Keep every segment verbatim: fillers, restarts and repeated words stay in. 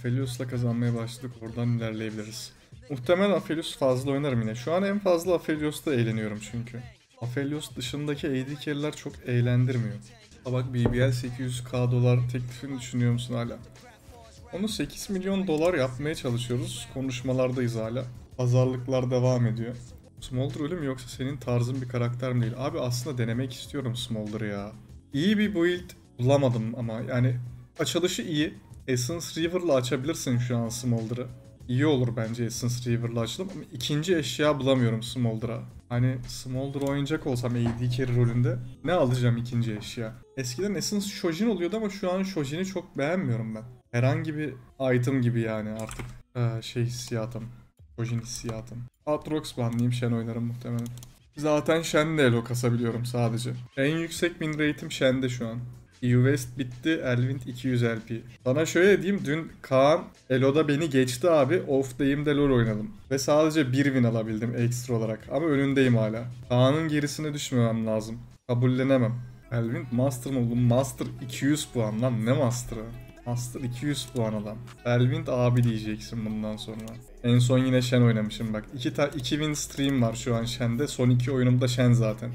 Aphelios'la kazanmaya başladık. Oradan ilerleyebiliriz. Muhtemelen Aphelios fazla oynarım yine. Şu an en fazla Aphelios'ta eğleniyorum çünkü. Aphelios dışındaki A D carry'ler çok eğlendirmiyor. Ha bak, B B L sekiz yüz K dolar teklifini düşünüyor musun hala? Onu sekiz milyon dolar yapmaya çalışıyoruz. Konuşmalardayız hala. Pazarlıklar devam ediyor. Smolder ölü mü yoksa senin tarzın bir karakter mi değil? Abi aslında denemek istiyorum Smolder'ı ya. İyi bir build bulamadım ama yani açılışı iyi. Essence Reaver'la açabilirsin şu an Smolder'ı. İyi olur bence Essence Reaver'la açalım ama ikinci eşya bulamıyorum Smolder'a. Hani Smolder oynayacak olsam A D carry rolünde ne alacağım ikinci eşya? Eskiden Essence Shojin oluyordu ama şu an Shojin'i çok beğenmiyorum ben. Herhangi bir item gibi yani artık ee, şey hissiyatım. Shojin hissiyatım. Aatrox banlayayım, Shen oynarım muhtemelen. Zaten Shen'de elo kasabiliyorum sadece. En yüksek win rate'im Shen'de şu an. E U West bitti, Elvind iki yüz L P. Sana şöyle diyeyim, dün Kaan Elo'da beni geçti abi. Off'dayım LoL oynadım. Ve sadece bir win alabildim ekstra olarak. Ama önündeyim hala. Kaan'ın gerisine düşmemem lazım. Kabullenemem. Elvind Master mı oğlum? Master iki yüz puan lan, ne Master'ı? Master iki yüz puan adam. Elvind abi diyeceksin bundan sonra. En son yine Shen oynamışım bak. iki, ta iki win stream var şu an Shen'de. Son iki oyunumda Shen zaten.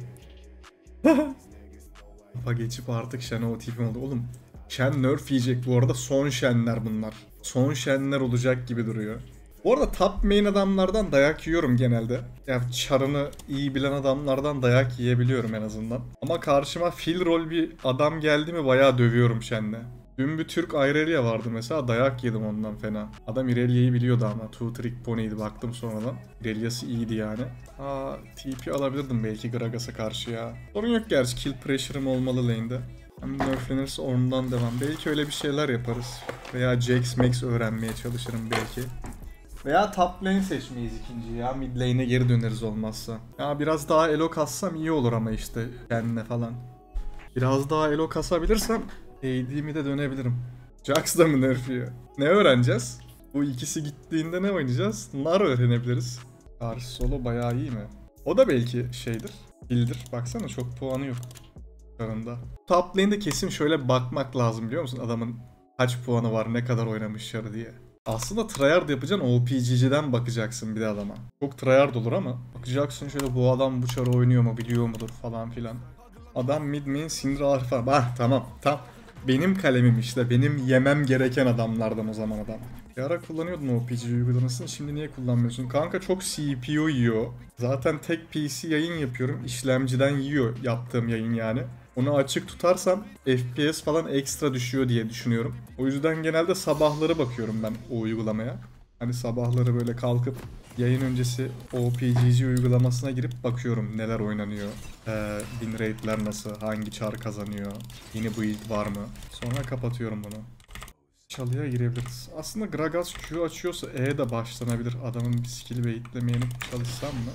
Kafa geçip artık Shen'e o tipim oldu. Oğlum Shen nerf yiyecek bu arada. Son Shen'ler bunlar. Son Shen'ler olacak gibi duruyor. Bu arada top main adamlardan dayak yiyorum genelde. Ya çarını iyi bilen adamlardan dayak yiyebiliyorum en azından. Ama karşıma fill rol bir adam geldi mi bayağı dövüyorum Shen'le. Dün bir Türk Irelia vardı mesela, dayak yedim ondan fena. Adam Irelia'yı biliyordu ama two trick pony'ydi, baktım sonradan. Irelia'sı iyiydi yani. Aa, T P alabilirdim belki Gragas'a karşı ya. Sorun yok gerçi, kill pressure'ım olmalı lane'de. Hem nerflenirse ondan devam. Belki öyle bir şeyler yaparız. Veya Jax Max öğrenmeye çalışırım belki. Veya top lane seçmeyiz ikinci ya. Mid lane'e geri döneriz olmazsa. Ya biraz daha elo kassam iyi olur ama işte kendine falan. Biraz daha elo kasabilirsem A D'mi de dönebilirim. Jax da mı nerfiyor? Ne öğreneceğiz? Bu ikisi gittiğinde ne oynayacağız? Nar öğrenebiliriz. Karşı solo bayağı iyi mi? O da belki şeydir. Bildir. Baksana çok puanı yok. Yanında. Top lane'de kesin şöyle bakmak lazım biliyor musun? Adamın kaç puanı var, ne kadar oynamış yarı diye. Aslında tryhard yapacaksın, O P G G'den bakacaksın bir de adama. Çok tryhard olur ama bakacaksın şöyle, bu adam bu çarı oynuyor mu, biliyor mudur falan filan. Adam mid main Syndra Alpha. Ah tamam tam benim kalemim işte, benim yemem gereken adamlardan o zaman adam. Bir ara kullanıyordun O P G uygulamasını, şimdi niye kullanmıyorsun? Kanka çok C P U yiyor. Zaten tek P C yayın yapıyorum, işlemciden yiyor yaptığım yayın yani. Onu açık tutarsam F P S falan ekstra düşüyor diye düşünüyorum. O yüzden genelde sabahları bakıyorum ben o uygulamaya. Hani sabahları böyle kalkıp yayın öncesi O P G G uygulamasına girip bakıyorum neler oynanıyor. Ee, win rate'ler nasıl, hangi çar kazanıyor, yeni build var mı? Sonra kapatıyorum bunu. Çalıya girebiliriz. Aslında Gragas Q açıyorsa E de başlanabilir. Adamın bir skill'i baitlemeyeni çalışsam mı?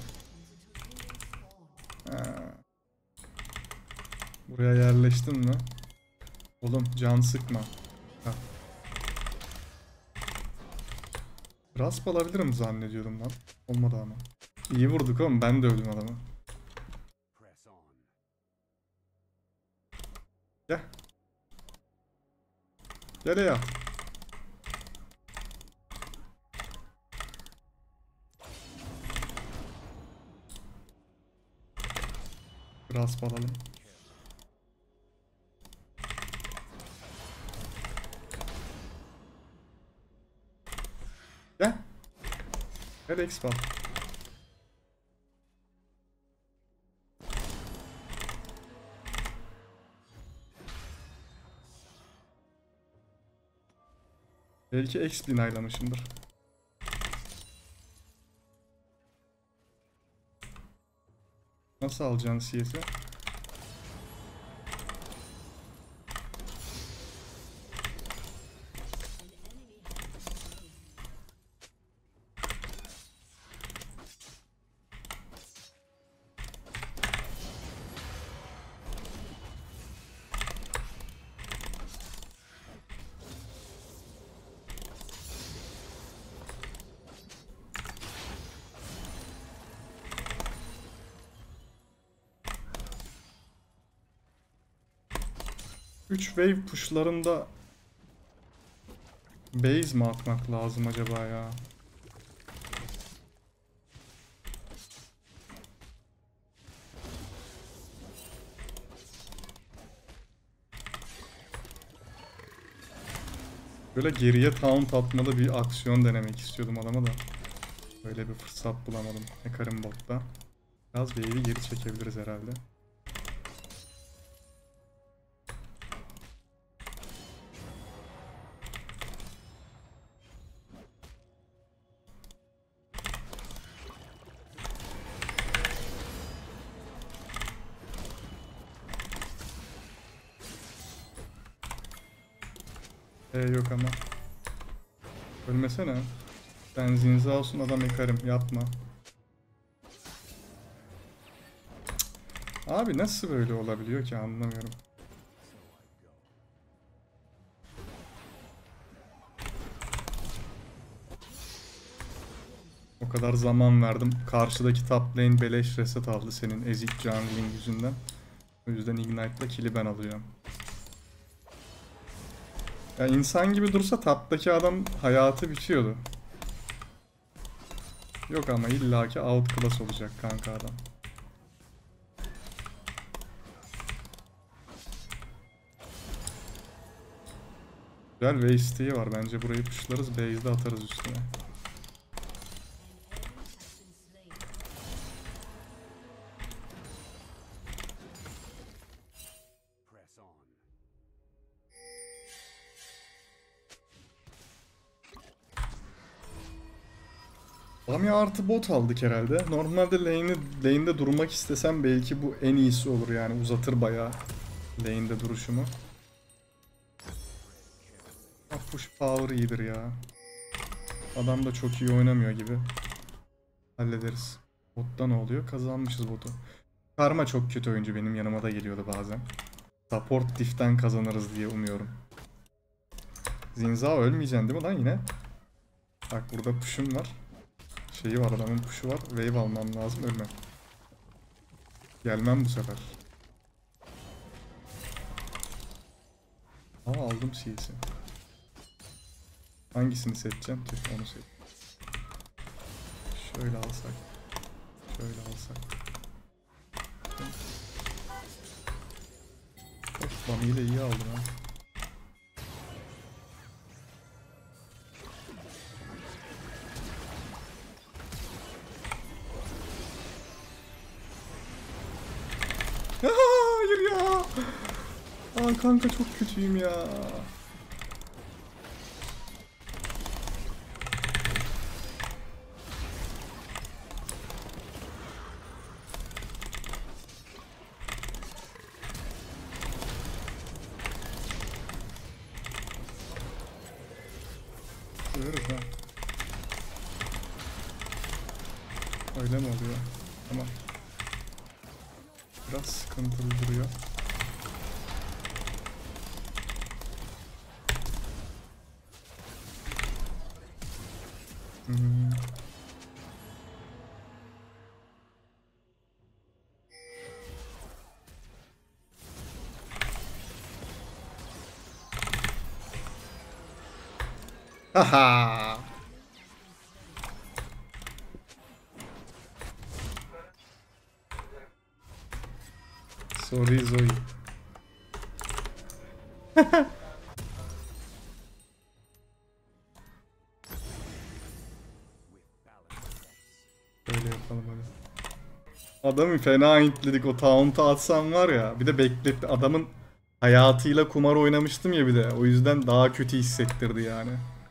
Ha. Buraya yerleştin mi? Oğlum can sıkma. Heh. Rasp alabilirim zannediyordum lan. Olmadı ama. İyi vurduk oğlum, ben de öldüm adamı. Gel. Gel ya. Rasp alalım. Gel. Gel exp al. Belki exp dinaylamışımdır. Nasıl alacaksın C S'i? üç wave pushlarında Base mi atmak lazım acaba ya? Böyle geriye taunt atmalı bir aksiyon denemek istiyordum adama da. Böyle bir fırsat bulamadım. Hecarim botta. Biraz wave'i geri çekebiliriz herhalde. E yok ama. Ölmesene. Ben zinza olsun adam Hecarim. Yapma. Abi nasıl böyle olabiliyor ki anlamıyorum. O kadar zaman verdim. Karşıdaki top lane beleş reset aldı senin ezik jungling yüzünden. O yüzden Ignite'la kill'i ben alıyorum. Ya insan gibi dursa taptaki adam hayatı bitiyordu. Yok ama illaki outclass olacak kanka adam. Güzel waste'i var. Bence burayı pushlarız. Base'de atarız üstüne. Lamia artı bot aldık herhalde. Normalde lane'i, lane'de durmak istesem belki bu en iyisi olur yani. Uzatır bayağı lane'de duruşumu. Push power iyidir ya. Adam da çok iyi oynamıyor gibi. Hallederiz. Botta ne oluyor? Kazanmışız botu. Karma çok kötü oyuncu, benim yanıma da geliyordu bazen. Support diff'ten kazanırız diye umuyorum. Zinza ölmeyeceksin değil mi lan yine? Bak burada push'um var. Şeyi var, adamın push'u var. Wave almam lazım, ölmem. Gelmem bu sefer. Aa aldım C S'yi. Hangisini seçeceğim? Tüh, onu seç. Şöyle alsak. Şöyle alsak. Of, Mami'yi de iyi aldım ha. Hayır ya. Aa kanka çok kötüyüm ya. Görürüz ha. Öyle mi oluyor? Tamam. Biraz sıkıntılı duruyor. Hmm. Haha. Sorry Zoe. Böyle yapalım hadi. Adamı fena intledik, o taunt'u atsam var ya. Bir de bekletti, adamın hayatıyla kumar oynamıştım ya bir de. O yüzden daha kötü hissettirdi yani.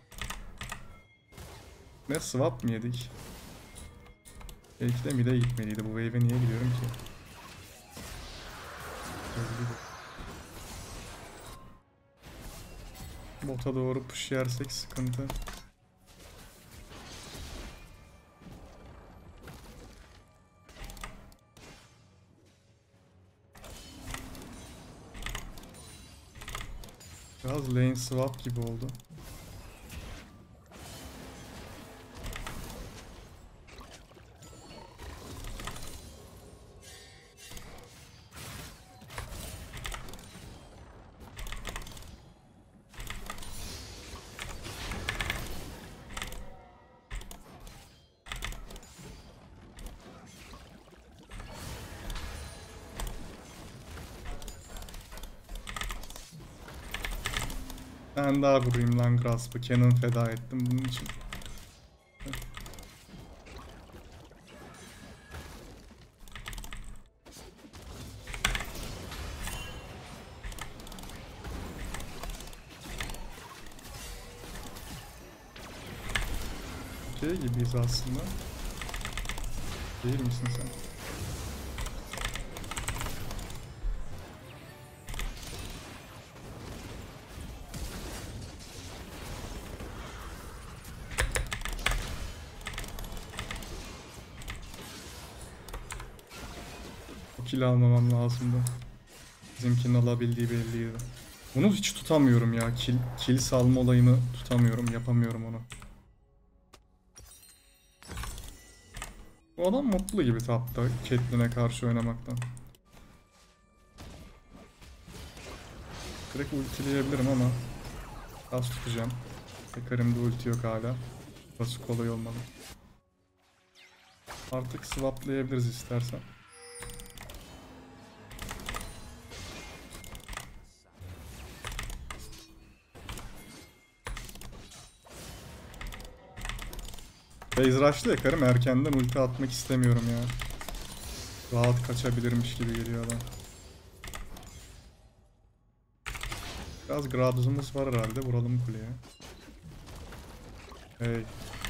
Ne swap mı yedik? Belki de mid'e gitmeliydi. Bu wave'e niye gidiyorum ki? Bota doğru push yersek sıkıntı. Biraz lane swap gibi oldu. tane daha vurayım lan Grasp'ı. Cannon feda ettim bunun için. Şey gibiyiz aslında. Değil misin sen? O kill almamam lazımdı. Bizimkinin alabildiği belliydi. Bunu hiç tutamıyorum ya. Kill, kill salma olayını tutamıyorum. Yapamıyorum onu. Bu adam mutlu gibi tapta Caitlyn'e karşı oynamaktan. Direkt ultileyebilirim ama az tutacağım. Hekarim'de ulti yok hala. Burası kolay olmalı. Artık swaplayabiliriz istersen. Base rush'lı yakarım, erkenden ulti atmak istemiyorum ya. Rahat kaçabilirmiş gibi geliyor adam. Biraz Gradus'umuz var herhalde, vuralım kuleye. Hey.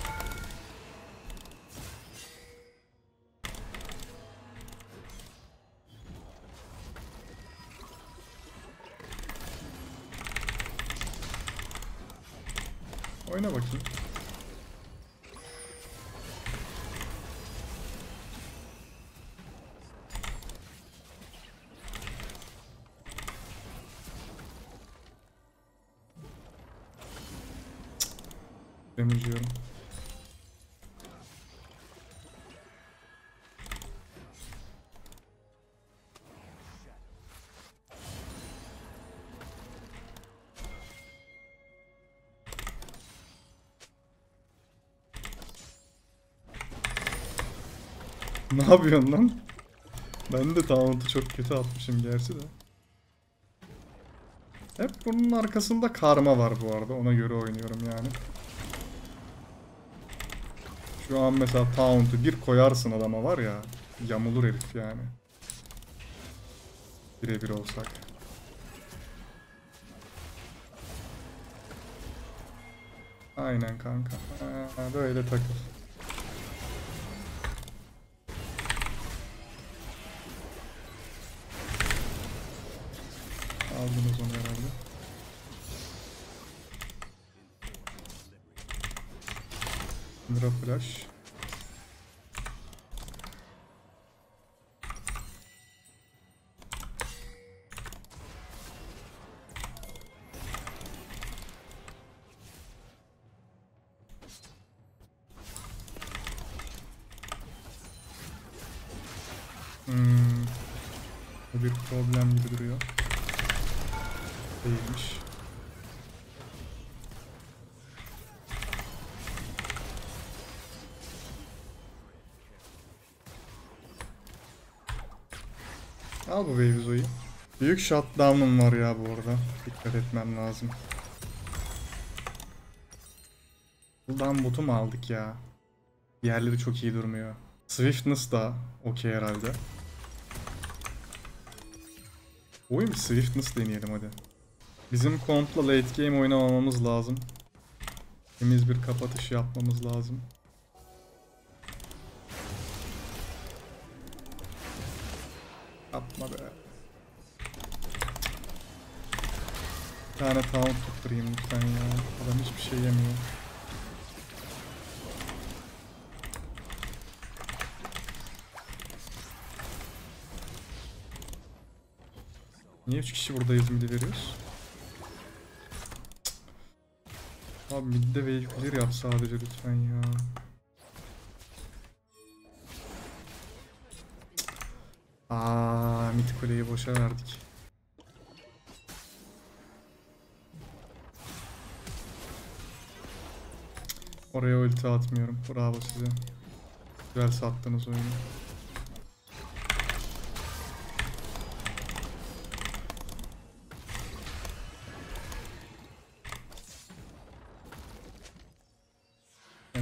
Oyna bakayım. Demeyeceğim. Ne yapıyorsun lan? Ben de taunt'u çok kötü atmışım gerçi de. Hep bunun arkasında karma var bu arada. Ona göre oynuyorum yani. Şu an mesela taunt'u bir koyarsın adama var ya. Yamulur herif yani. Birebir olsak. Aynen kanka. Ha, böyle takıl. Aldınız onu herhalde. Mira flash. Hmm. Bu bir problem gibi duruyor. Değilmiş. Al bu Wave Zoe'yi. Büyük shutdown'um var ya bu arada. Dikkat etmem lazım. Buradan botu mu aldık ya? Diğerleri çok iyi durmuyor. Swiftness da okey herhalde. Oyun bir Swiftness deneyelim hadi. Bizim kompla late game oynamamamız lazım. Temiz bir kapatış yapmamız lazım. Yapma be. Bir tane taunt tutturayım lütfen ya. Adam hiçbir şey yemiyor. Niye üç kişi buradayız midi veriyoruz? Abi midde wave clear yap sadece lütfen ya. Aa, mid kuleyi boşa verdik. Oraya ulti atmıyorum. Bravo size. Güzel sattınız oyunu.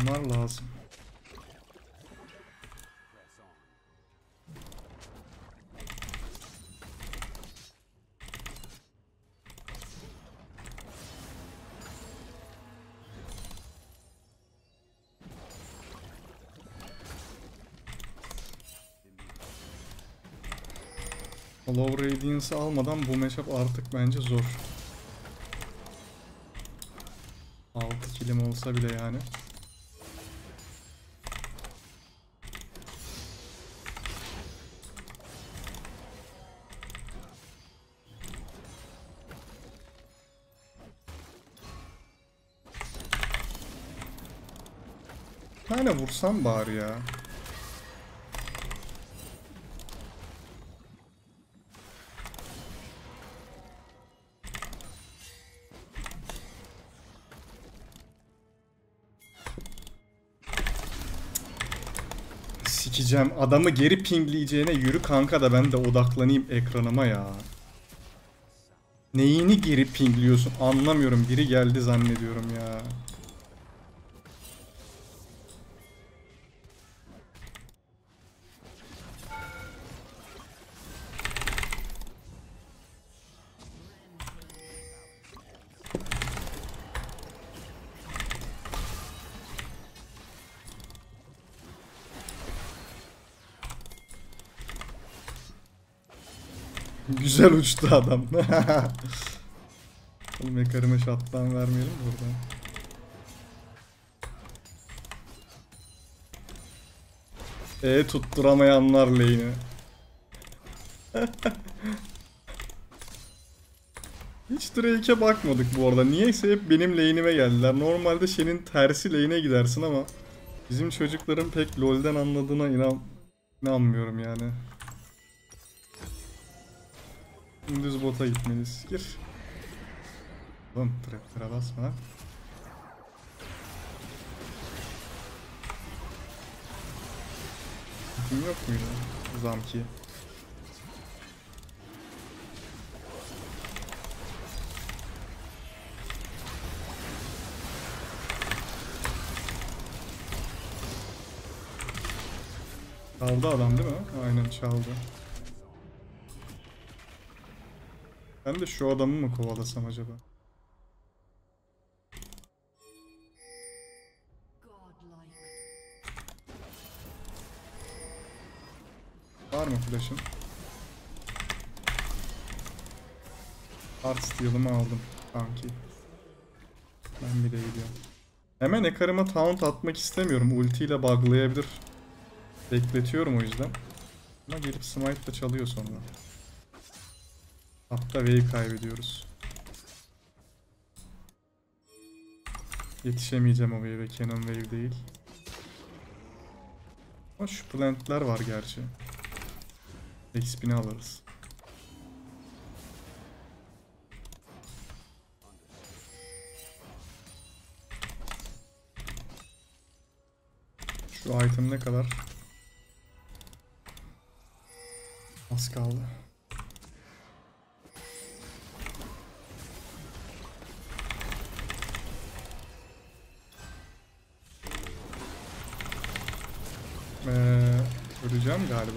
Bunlar lazım. Hollow Radiance'ı almadan bu matchup artık bence zor. altı killim olsa bile yani. Bir tane vursam bari ya. Sikeceğim. Adamı geri pingleyeceğine yürü kanka da ben de odaklanayım ekranıma ya. Neyini geri pingliyorsun anlamıyorum. Biri geldi zannediyorum ya. Güzel uçtu adam. Oğlum ekarıma shutdown vermeyelim buradan. E tutturamayanlar lane'i. Hiç Drake'e bakmadık bu arada. Niyeyse hep benim lane'ime geldiler. Normalde senin tersi lane'e gidersin ama bizim çocukların pek LoL'den anladığına inan inanmıyorum yani. Düz bota gitmeliyiz. Gir. Oğlum trap'lere basma. Kim yok muydu? Zamki. Çaldı adam değil mi? Aynen çaldı. Ben de şu adamı mı kovalasam acaba? Var mı flash'ın? Art steal'ımı aldım sanki. Ben bile gidiyorum. Hemen ekarıma taunt atmak istemiyorum. Ultiyle buglayabilir. Bekletiyorum o yüzden. Ama gelip smite da çalıyor sonra. Hatta wave kaybediyoruz. Yetişemeyeceğim o wave'e. Cannon wave değil. Ama şu plantler var gerçi. X P'ni alırız. Şu item ne kadar? Az kaldı. Ee, öleceğim galiba.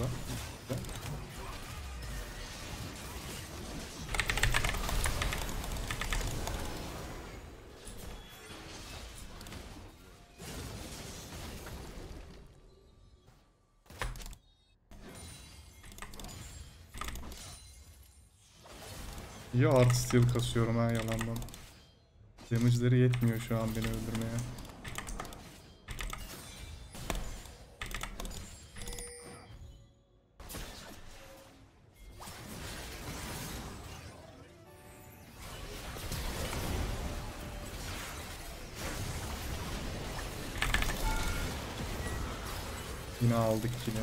İyi art steal kasıyorum ha yalandan. Damage'leri yetmiyor şu an beni öldürmeye. Yine aldık yine.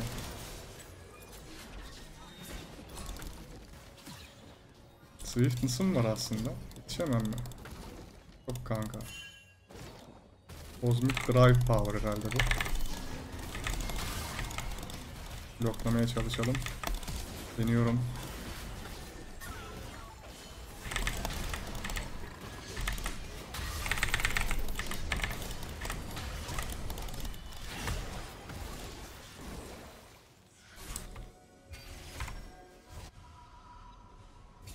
Swiftness'ım var aslında. Yetişemem mi? Çok kanka. Cosmic Drive Power herhalde bu. Bloklamaya çalışalım. Deniyorum.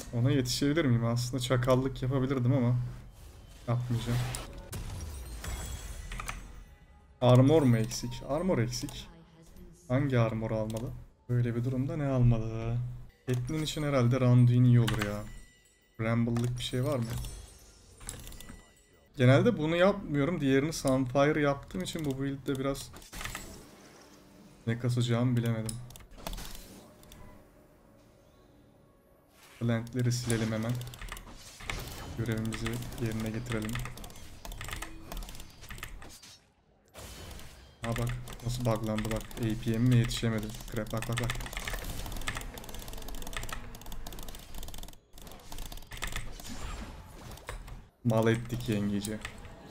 Ona yetişebilir miyim? Aslında çakallık yapabilirdim ama yapmayacağım. Armor mu eksik? Armor eksik. Hangi armor almalı? Böyle bir durumda ne almalı? Caitlyn için herhalde Randuin iyi olur ya. Bramble'lık bir şey var mı? Genelde bunu yapmıyorum. Diğerini Sunfire yaptığım için bu build'de biraz ne kasacağımı bilemedim. Plantleri silelim hemen. Görevimizi yerine getirelim. Ha bak nasıl buglandı bak. A P M'ime yetişemedi. Crap bak bak bak. Mal ettik yengeci.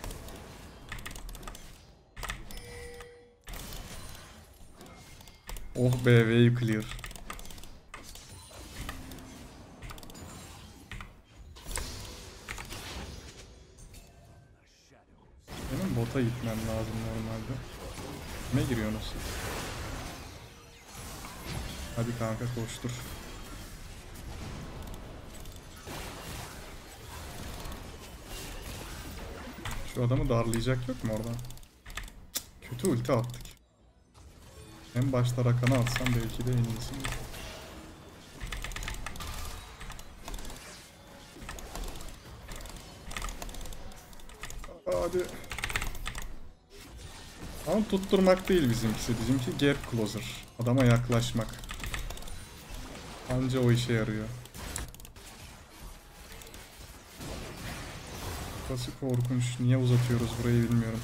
Oh be, wave clear. Benim bota gitmem lazım normalde. Ne giriyorsunuz? Hadi kanka koştur. Şu adamı darlayacak yok mu orada? Cık, kötü ulti attık. En başta Rakan'ı atsam belki de en iyisi. Hadi. Ama tutturmak değil bizimkisi. Bizimki gap closer. Adama yaklaşmak. Anca o işe yarıyor. Burası korkunç. Niye uzatıyoruz burayı bilmiyorum.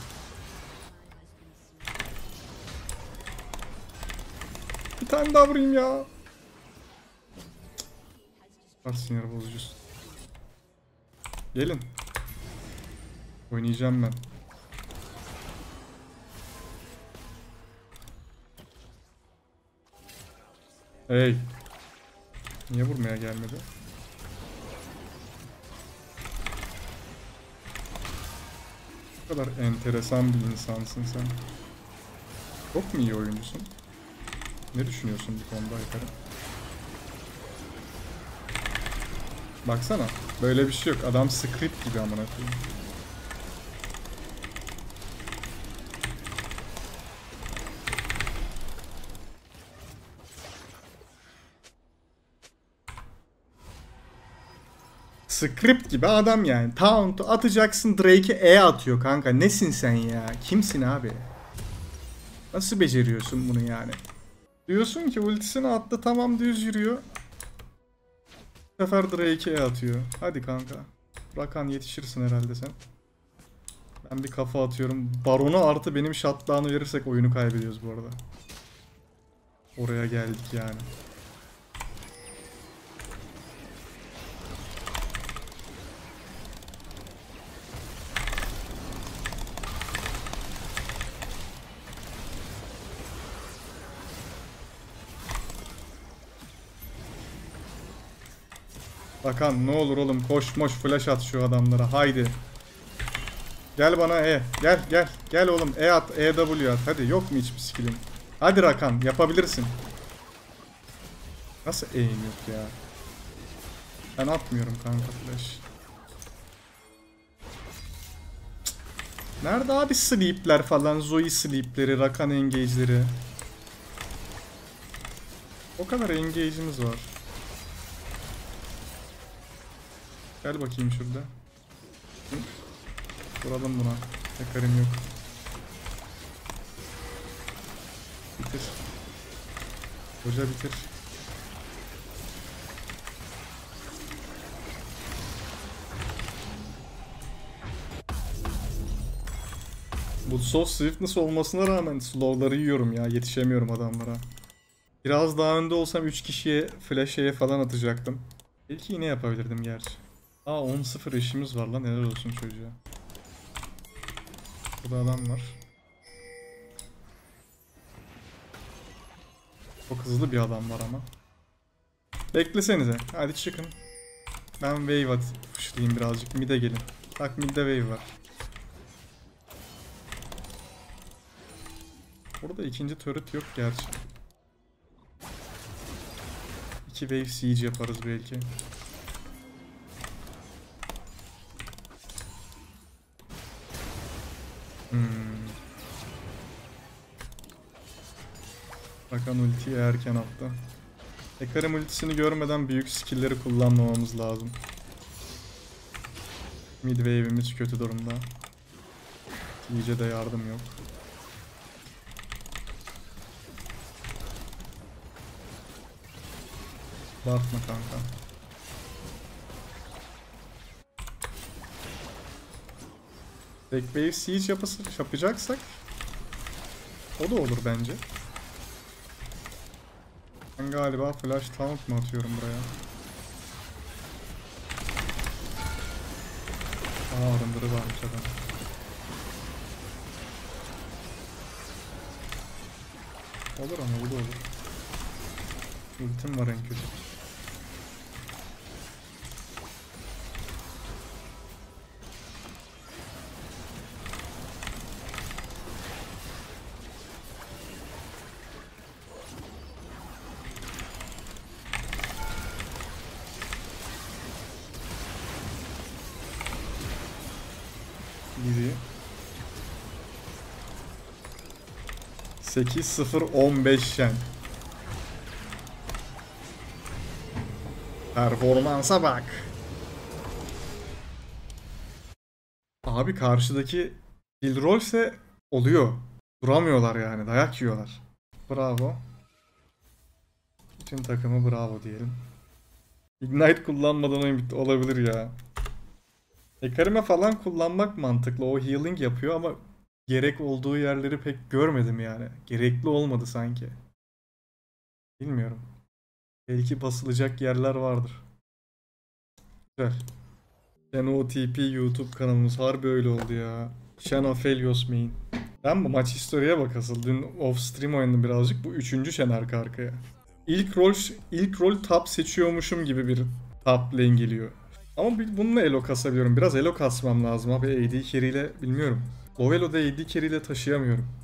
Bir tane daha vurayım ya. Var sinir bozucusun. Gelin. Oynayacağım ben. Hey. Niye vurmaya gelmedi? Ne kadar enteresan bir insansın sen. Çok mu iyi oyuncusun? Ne düşünüyorsun bu konuda Aykar'ım? Baksana. Böyle bir şey yok. Adam script gibi amına koyayım. Script gibi adam yani. Taunt'u atacaksın, Drake'e E atıyor kanka. Nesin sen ya? Kimsin abi? Nasıl beceriyorsun bunu yani? Diyorsun ki ultisini attı, tamam, düz yürüyor. Bu sefer Drake'e E atıyor. Hadi kanka. Rakan yetişirsin herhalde sen. Ben bir kafa atıyorum. Baron'u artı benim shutdown'ı verirsek oyunu kaybediyoruz bu arada. Oraya geldik yani. Rakan ne olur oğlum, koş moş flash at şu adamlara, haydi. Gel bana E. Gel gel. Gel oğlum, E at. E W at. Hadi, yok mu hiçbir skill'in? Hadi Rakan, yapabilirsin. Nasıl E'in yok ya? Ben atmıyorum kanka flash. Nerede abi sleep'ler falan, Zoe sleep'leri, Rakan engage'leri? O kadar engage'imiz var. Gel bakayım şurada. Hı? Vuralım buna. Yakarım yok. Bitir. Hoca bitir. Bu soft swiftness olmasına rağmen slow'ları yiyorum ya. Yetişemiyorum adamlara. Biraz daha önde olsam üç kişiye flash'e falan atacaktım. Belki yine yapabilirdim gerçi. Aa, on sıfır işimiz var lan, helal olsun çocuğa. Burada adam var. Çok hızlı bir adam var ama. Beklesenize. Hadi çıkın. Ben wave at pushlayayım birazcık. Mid'e gelin. Bak mid'de wave var. Burada ikinci turret yok gerçi. İki wave siege yaparız belki. Hmm. Bakan ultiyi erken attı. Hecarim ultisini görmeden büyük skill'leri kullanmamamız lazım. Mid wave'imiz kötü durumda. İyice de yardım yok. Bakma kanka. Backwave siege yapası yapacaksak o da olur bence. Ben galiba flash taunt mu atıyorum buraya? Aa, arındırı varmış adam. Olur ama bu da olur. Ultim var en kötü. Easy. sekiz sıfır on beş Shen. Performansa bak. Abi karşıdaki Killroll ise oluyor. Duramıyorlar yani. Dayak yiyorlar. Bravo. Bütün takımı bravo diyelim. Ignite kullanmadan oyun bitti. Olabilir ya. Hecarim'e falan kullanmak mantıklı. O healing yapıyor ama gerek olduğu yerleri pek görmedim yani. Gerekli olmadı sanki. Bilmiyorum. Belki basılacak yerler vardır. Güzel. Shen O T P YouTube kanalımız harbi öyle oldu ya. Shen Aphelios main. Ben bu maç historiye bak asıl. Dün off stream oynadım birazcık. Bu üçüncü Shen arka arkaya. İlk rol ilk rol top seçiyormuşum gibi bir top lane geliyor. Ama bununla elo kasabiliyorum. Biraz elo kasmam lazım abi. A D carry ile bilmiyorum. Low elo'da A D carry ile taşıyamıyorum.